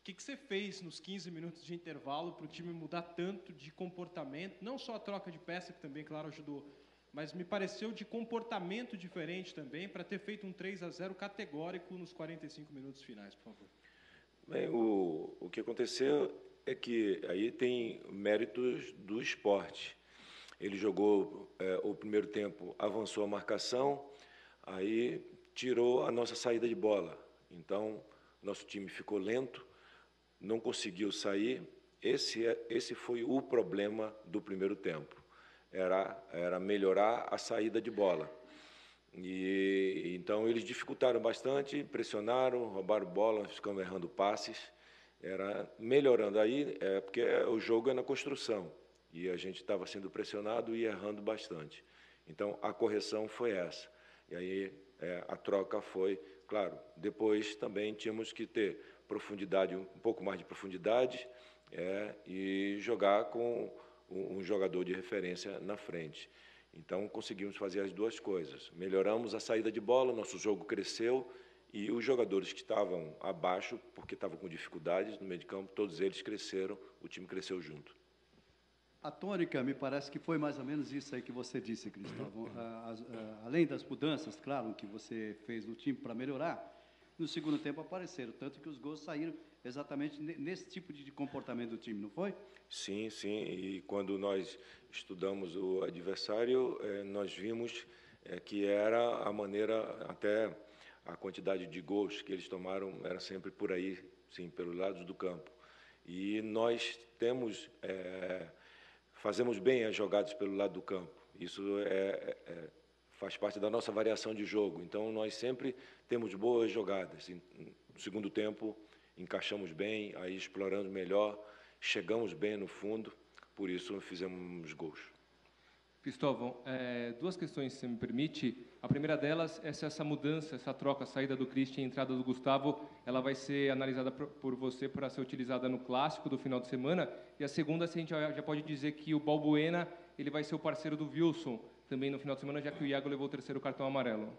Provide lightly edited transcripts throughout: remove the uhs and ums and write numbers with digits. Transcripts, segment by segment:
que você fez nos 15 minutos de intervalo para o time mudar tanto de comportamento? Não só a troca de peça, que também, claro, ajudou, mas me pareceu de comportamento diferente também, para ter feito um 3-0 categórico nos 45 minutos finais, por favor. Bem, o que aconteceu é que aí tem méritos do esporte. Ele jogou o primeiro tempo, avançou a marcação, aí tirou a nossa saída de bola. Então, nosso time ficou lento, não conseguiu sair. Esse foi o problema do primeiro tempo. Era melhorar a saída de bola. E então eles dificultaram bastante, pressionaram, roubaram bola, ficamos errando passes. Era melhorando aí, porque o jogo é na construção e a gente estava sendo pressionado e errando bastante. Então a correção foi essa. E aí a troca foi, claro, depois também tínhamos que ter profundidade, um pouco mais de profundidade, e jogar com um jogador de referência na frente. Então, conseguimos fazer as duas coisas. Melhoramos a saída de bola, nosso jogo cresceu e os jogadores que estavam abaixo, porque estavam com dificuldades no meio de campo, todos eles cresceram, o time cresceu junto. A tônica, me parece que foi mais ou menos isso aí que você disse, Cristóvão. Além das mudanças, claro, que você fez no time para melhorar, no segundo tempo apareceram, tanto que os gols saíram exatamente nesse tipo de comportamento do time, não foi? Sim, sim. E quando nós estudamos o adversário, nós vimos que era a maneira, até a quantidade de gols que eles tomaram era sempre por aí, sim, pelos lados do campo. E nós fazemos bem as jogadas pelo lado do campo. Isso faz parte da nossa variação de jogo. Então, nós sempre temos boas jogadas. No segundo tempo, encaixamos bem, aí explorando melhor, chegamos bem no fundo, por isso fizemos gols. Cristóvão, duas questões, se me permite. A primeira delas é se essa mudança, essa troca, a saída do Christian e a entrada do Gustavo, ela vai ser analisada por você para ser utilizada no clássico do final de semana. E a segunda, se a gente já pode dizer que o Balbuena ele vai ser o parceiro do Wilson também no final de semana, já que o Iago levou o terceiro cartão amarelo.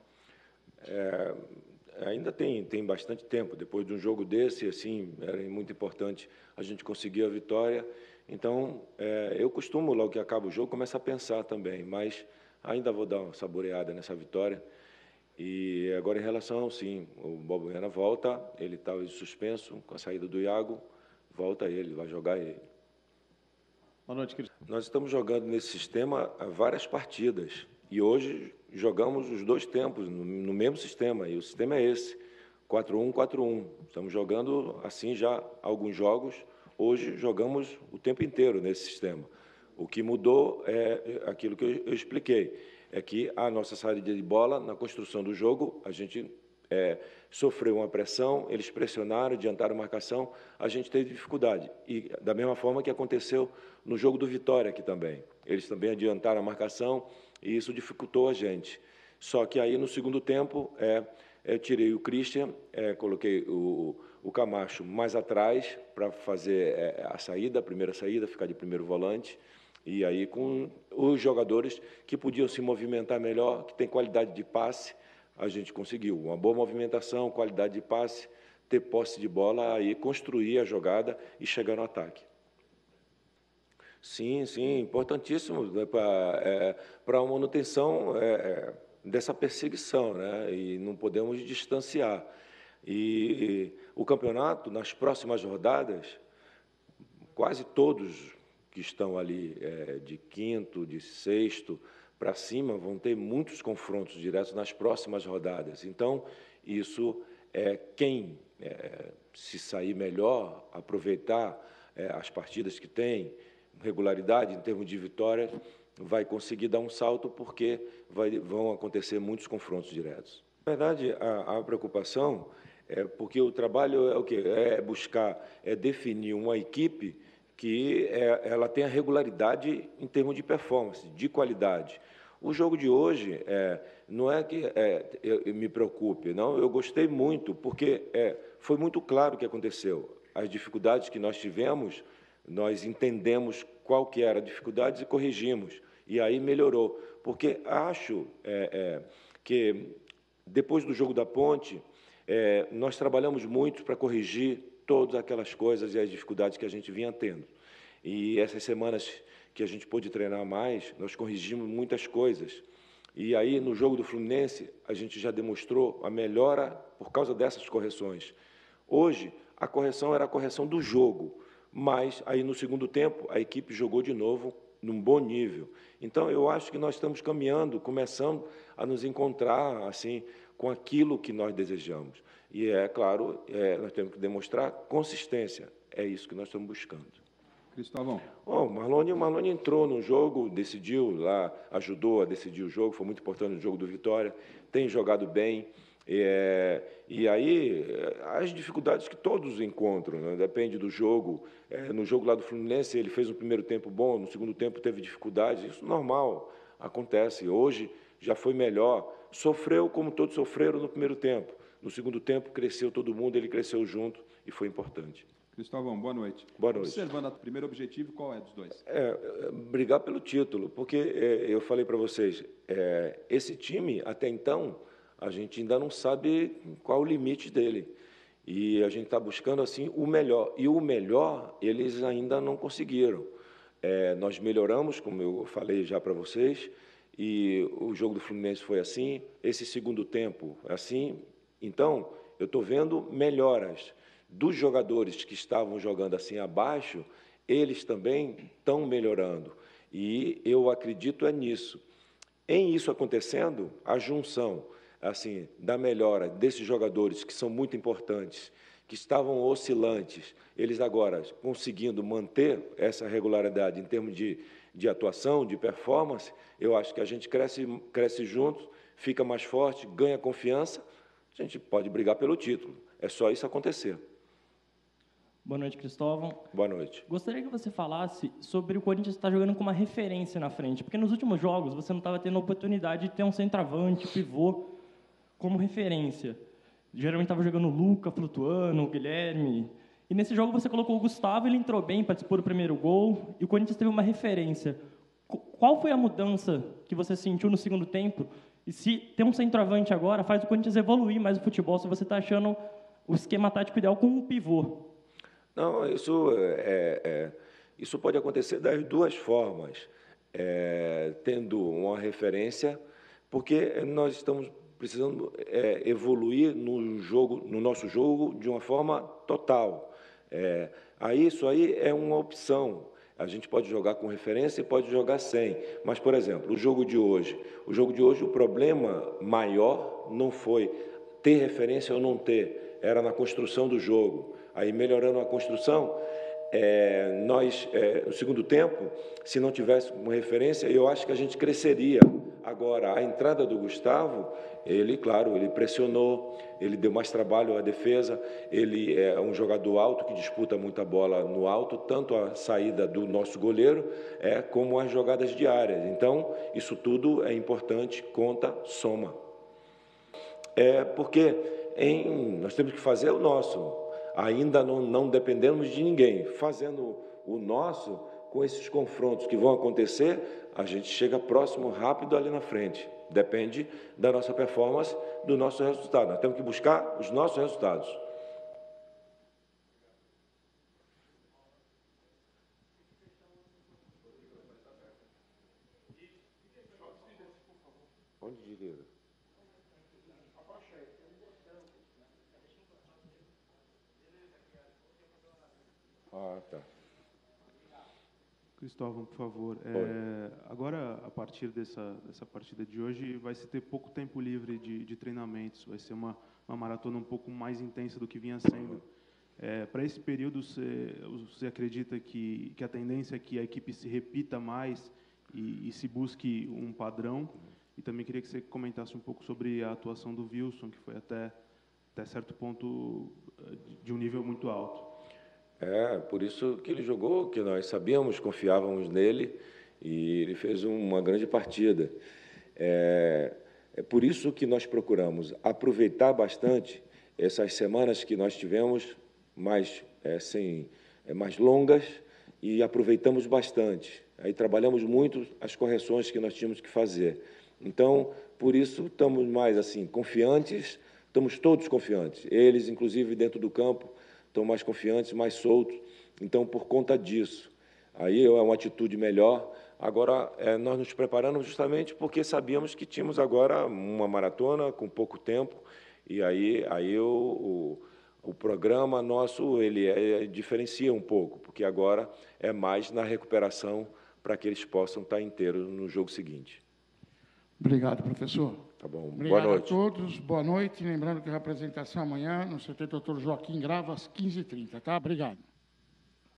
Ainda tem bastante tempo. Depois de um jogo desse, assim, era muito importante a gente conseguir a vitória. Então, eu costumo, logo que acaba o jogo, começar a pensar também, mas ainda vou dar uma saboreada nessa vitória. E agora, em relação, sim, o Balbuena volta, ele estava suspenso com a saída do Iago, volta ele, vai jogar ele. Boa noite, Cristóvão. Nós estamos jogando nesse sistema há várias partidas, e hoje jogamos os dois tempos no mesmo sistema, e o sistema é esse, 4-1, 4-1. Estamos jogando assim já há alguns jogos. Hoje jogamos o tempo inteiro nesse sistema. O que mudou é aquilo que eu expliquei, é que a nossa saída de bola, na construção do jogo, a gente sofreu uma pressão, eles pressionaram, adiantaram a marcação, a gente teve dificuldade. E da mesma forma que aconteceu no jogo do Vitória aqui também. Eles também adiantaram a marcação e isso dificultou a gente. Só que aí, no segundo tempo, eu tirei o Christian, coloquei o Camacho mais atrás para fazer a primeira saída, ficar de primeiro volante, e aí com os jogadores que podiam se movimentar melhor, que tem qualidade de passe, a gente conseguiu uma boa movimentação, qualidade de passe, ter posse de bola, aí construir a jogada e chegar no ataque. Sim, importantíssimo, né, para a manutenção dessa perseguição, né, e não podemos distanciar. E o campeonato, nas próximas rodadas, quase todos que estão ali de quinto, de sexto para cima, vão ter muitos confrontos diretos nas próximas rodadas. Então, isso quem se sair melhor, aproveitar as partidas que tem, regularidade em termos de vitória, vai conseguir dar um salto, porque vão acontecer muitos confrontos diretos. Na verdade, a preocupação porque o trabalho é o quê? Definir uma equipe que ela tenha regularidade em termos de performance, de qualidade. O jogo de hoje não é que eu me preocupe, não. Eu gostei muito, porque foi muito claro o que aconteceu. As dificuldades que nós tivemos, nós entendemos qual que era a dificuldade e corrigimos. E aí melhorou. Porque acho que, depois do jogo da Ponte, nós trabalhamos muito para corrigir todas aquelas coisas e as dificuldades que a gente vinha tendo. E essas semanas que a gente pôde treinar mais, nós corrigimos muitas coisas. E aí, no jogo do Fluminense, a gente já demonstrou a melhora por causa dessas correções. Hoje, a correção era a correção do jogo, mas aí no segundo tempo a equipe jogou de novo num bom nível. Então, eu acho que nós estamos caminhando, começando a nos encontrar assim com aquilo que nós desejamos. E, é claro, nós temos que demonstrar consistência. É isso que nós estamos buscando. Cristóvão. O Marlone entrou no jogo, decidiu lá, ajudou a decidir o jogo, foi muito importante no jogo do Vitória, tem jogado bem. E aí, as dificuldades que todos encontram, né? Depende do jogo. No jogo lá do Fluminense, ele fez um primeiro tempo bom, no segundo tempo teve dificuldades, isso normal, acontece. Hoje já foi melhor, sofreu como todos sofreram no primeiro tempo. No segundo tempo, cresceu todo mundo, ele cresceu junto e foi importante. Cristóvão, boa noite. Boa noite. Observando o primeiro objetivo, qual é dos dois? Brigar pelo título, porque eu falei para vocês, esse time, até então, a gente ainda não sabe qual o limite dele. E a gente está buscando, assim, o melhor. E o melhor, eles ainda não conseguiram. Nós melhoramos, como eu falei já para vocês, e o jogo do Fluminense foi assim, esse segundo tempo assim. Então, eu estou vendo melhoras. Dos jogadores que estavam jogando assim abaixo, eles também estão melhorando. E eu acredito nisso. Em isso acontecendo, a junção assim da melhora desses jogadores que são muito importantes, que estavam oscilantes, eles agora conseguindo manter essa regularidade em termos de atuação, de performance, eu acho que a gente cresce junto, fica mais forte, ganha confiança, a gente pode brigar pelo título. É só isso acontecer. Boa noite, Cristóvão. Boa noite. Gostaria que você falasse sobre o Corinthians estar jogando com uma referência na frente, porque nos últimos jogos você não estava tendo a oportunidade de ter um centroavante, pivô, como referência. Geralmente estava jogando o Luca, Flutuano, o Guilherme. E nesse jogo você colocou o Gustavo, ele entrou bem, participou do primeiro gol, e o Corinthians teve uma referência. Qual foi a mudança que você sentiu no segundo tempo? E se ter um centroavante agora faz o Corinthians evoluir mais o futebol, se você está achando o esquema tático ideal com um pivô? Não, isso pode acontecer das duas formas, tendo uma referência, porque nós estamos precisando evoluir no nosso jogo de uma forma total. Isso aí é uma opção. A gente pode jogar com referência e pode jogar sem. Mas, por exemplo, o jogo de hoje, o problema maior não foi ter referência ou não ter, era na construção do jogo. Aí, melhorando a construção, no segundo tempo, se não tivesse uma referência, eu acho que a gente cresceria. Agora, a entrada do Gustavo, ele pressionou, ele deu mais trabalho à defesa, ele é um jogador alto que disputa muita bola no alto, tanto a saída do nosso goleiro como as jogadas diárias. Então, isso tudo é importante, conta, soma. Porque nós temos que fazer o nosso. Ainda não dependemos de ninguém. Fazendo o nosso, com esses confrontos que vão acontecer, a gente chega próximo, rápido ali na frente. Depende da nossa performance, do nosso resultado. Nós temos que buscar os nossos resultados. Onde diria? Tá. Cristóvão, por favor. Agora, a partir dessa partida de hoje, vai se ter pouco tempo livre de treinamentos. Vai ser uma maratona um pouco mais intensa do que vinha sendo. Para esse período, você acredita que a tendência é que a equipe se repita mais e se busque um padrão? E também queria que você comentasse um pouco sobre a atuação do Wilson, que foi até certo ponto de um nível muito alto. Por isso que ele jogou, que nós sabíamos, confiávamos nele, e ele fez uma grande partida. É por isso que nós procuramos aproveitar bastante essas semanas que nós tivemos mais longas, e aproveitamos bastante. Aí trabalhamos muito as correções que nós tínhamos que fazer. Então, por isso, estamos mais assim confiantes, estamos todos confiantes. Eles, inclusive, dentro do campo, estão mais confiantes, mais soltos. Então, por conta disso, aí é uma atitude melhor. Agora, nós nos preparamos justamente porque sabíamos que tínhamos agora uma maratona com pouco tempo, e aí o programa nosso ele diferencia um pouco, porque agora é mais na recuperação para que eles possam estar inteiros no jogo seguinte. Obrigado, professor. Tá bom. Obrigado Boa noite. a todos. Boa noite. Lembrando que a representação amanhã no CT Dr. Joaquim Grava às 15h30, tá? Obrigado.